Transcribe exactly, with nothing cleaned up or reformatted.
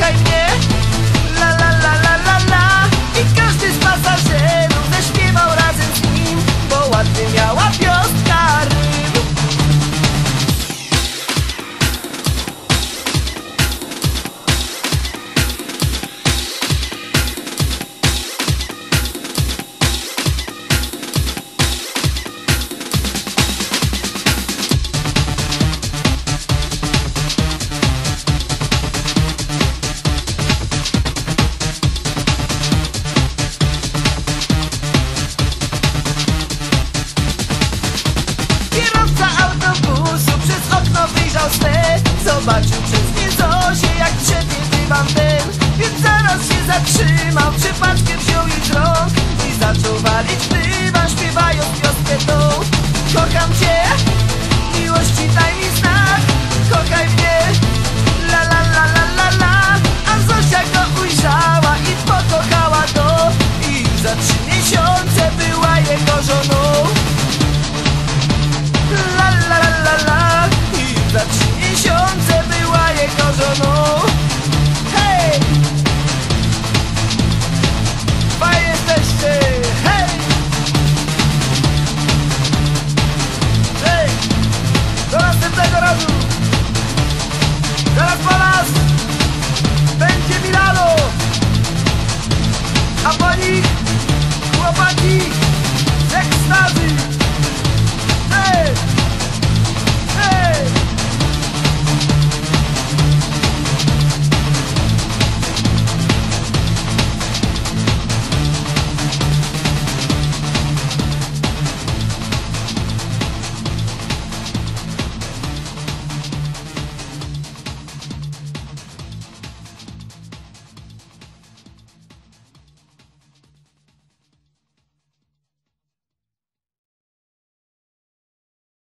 kochaj mnie, la la la la la la. I każdy z pasażerów zaśpiewał razem z nim, bo ładny miała piostka rym. Zobaczył przez nie Zosię, jak trzepie dywan ten, więc zaraz się zatrzymał, przypadkiem wziął jej z rąk i zaczął walić dywan, śpiewając pioskę tą. Kocham cię, miłości daj mi znak, kochaj mnie.